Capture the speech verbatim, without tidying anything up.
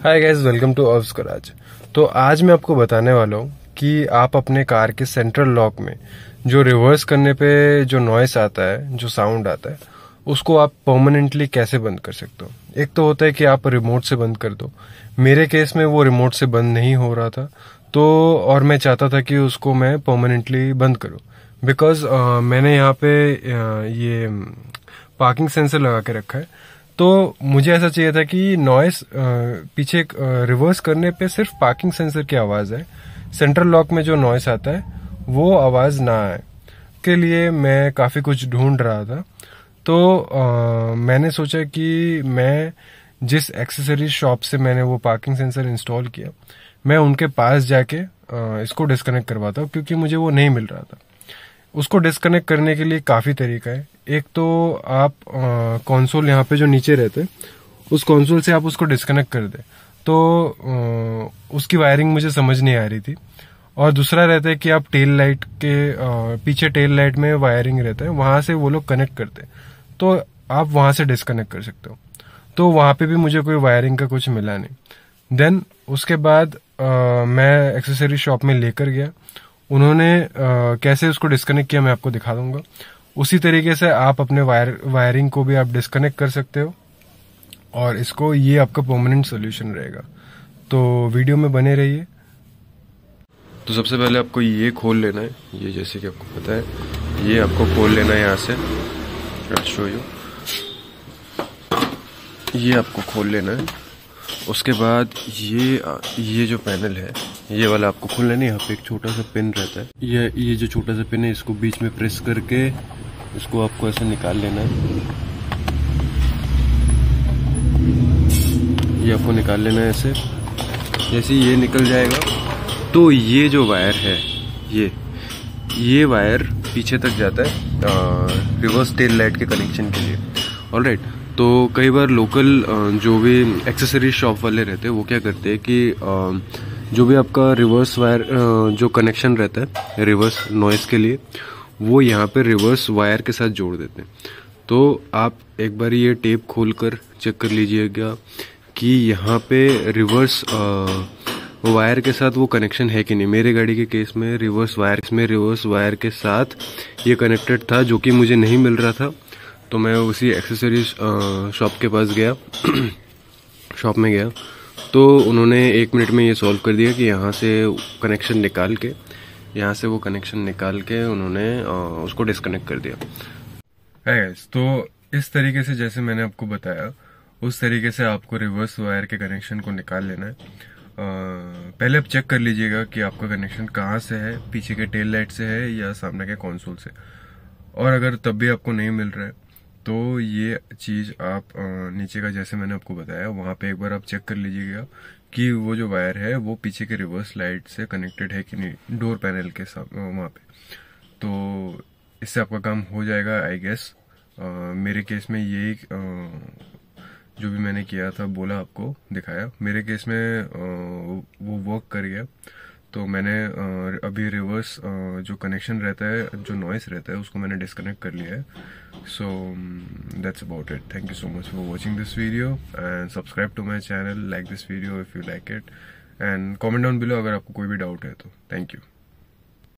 Hi guys, welcome to अर्व्स garage. तो आज मैं आपको बताने वाला हूँ कि आप अपने कार के सेंट्रल लॉक में जो रिवर्स करने पे जो नॉइस आता है, जो साउंड आता है, उसको आप परमानेंटली कैसे बंद कर सकते हो। एक तो होता है कि आप रिमोट से बंद कर दो। मेरे केस में वो रिमोट से बंद नहीं हो रहा था, तो और मैं चाहता था कि उसको मैं परमानेंटली बंद करूँ, बिकॉज uh, मैंने यहाँ पे uh, ये पार्किंग सेंसर लगा के रखा है। तो मुझे ऐसा चाहिए था कि नॉइस पीछे रिवर्स करने पे सिर्फ पार्किंग सेंसर की आवाज है, सेंट्रल लॉक में जो नॉइस आता है वो आवाज ना आए। के लिए मैं काफी कुछ ढूंढ रहा था, तो आ, मैंने सोचा कि मैं जिस एक्सेसरीज शॉप से मैंने वो पार्किंग सेंसर इंस्टॉल किया, मैं उनके पास जाके आ, इसको डिस्कनेक्ट करवाता हूँ, क्योंकि मुझे वो नहीं मिल रहा था। उसको डिस्कनेक्ट करने के लिए काफी तरीका है। एक तो आप कंसोल यहाँ पे जो नीचे रहते हैं, उस कंसोल से आप उसको डिस्कनेक्ट कर दे, तो आ, उसकी वायरिंग मुझे समझ नहीं आ रही थी। और दूसरा रहता है कि आप टेल लाइट के आ, पीछे टेल लाइट में वायरिंग रहता है, वहां से वो लोग कनेक्ट करते हैं, तो आप वहां से डिस्कनेक्ट कर सकते हो। तो वहां पे भी मुझे कोई वायरिंग का कुछ मिला नहीं। देन उसके बाद आ, मैं एक्सेसरी शॉप में लेकर गया। उन्होंने आ, कैसे उसको डिस्कनेक्ट किया मैं आपको दिखा दूंगा। उसी तरीके से आप अपने वायर वायरिंग को भी आप डिस्कनेक्ट कर सकते हो, और इसको ये आपका परमानेंट सोल्यूशन रहेगा। तो वीडियो में बने रहिए। तो सबसे पहले आपको ये खोल लेना है, ये जैसे कि आपको पता है, ये आपको खोल लेना है यहाँ से। शो यू, ये आपको खोल लेना है। उसके बाद ये ये जो पैनल है, ये वाला आपको खोलना है। यहाँ पे एक छोटा सा पिन रहता है, ये ये जो छोटा सा पिन है, इसको बीच में प्रेस करके इसको आपको ऐसे निकाल लेना है। ये आपको निकाल लेना है ऐसे। जैसे ये निकल जाएगा, तो ये जो वायर है, ये ये वायर पीछे तक जाता है रिवर्स टेल लाइट के कनेक्शन के लिए। ऑलराइट, तो कई बार लोकल जो भी एक्सेसरी शॉप वाले रहते हैं, वो क्या करते हैं कि जो भी आपका रिवर्स वायर जो कनेक्शन रहता है रिवर्स नॉइस के लिए, वो यहाँ पे रिवर्स वायर के साथ जोड़ देते हैं। तो आप एक बार ये टेप खोलकर चेक कर लीजिएगा कि यहाँ पे रिवर्स वायर के साथ वो कनेक्शन है कि नहीं। मेरे गाड़ी के केस में रिवर्स वायर में रिवर्स वायर के साथ ये कनेक्टेड था, जो कि मुझे नहीं मिल रहा था। तो मैं उसी एक्सेसरीज शॉप के पास गया शॉप में गया, तो उन्होंने एक मिनट में ये सॉल्व कर दिया कि यहाँ से कनेक्शन निकाल के यहाँ से वो कनेक्शन निकाल के उन्होंने उसको डिस्कनेक्ट कर दिया है। तो इस तरीके से जैसे मैंने आपको बताया, उस तरीके से आपको रिवर्स वायर के कनेक्शन को निकाल लेना है। आ, पहले आप चेक कर लीजिएगा कि आपका कनेक्शन कहाँ से है, पीछे के टेल लाइट से है या सामने के कंसोल से। और अगर तब भी आपको नहीं मिल रहा है, तो ये चीज आप नीचे का जैसे मैंने आपको बताया, वहां पे एक बार आप चेक कर लीजिएगा कि वो जो वायर है वो पीछे के रिवर्स लाइट से कनेक्टेड है कि नहीं, डोर पैनल के साथ वहां पे। तो इससे आपका काम हो जाएगा आई गेस। मेरे केस में यही जो भी मैंने किया था, बोला आपको, दिखाया, मेरे केस में आ, वो वर्क कर गया। तो मैंने अभी रिवर्स जो कनेक्शन रहता है, जो नॉइस रहता है, उसको मैंने डिस्कनेक्ट कर लिया है। So that's about it. Thank you so much for watching this video and subscribe to my channel, like this video if you like it, and comment down below अगर आपको कोई भी डाउट है तो। Thank you.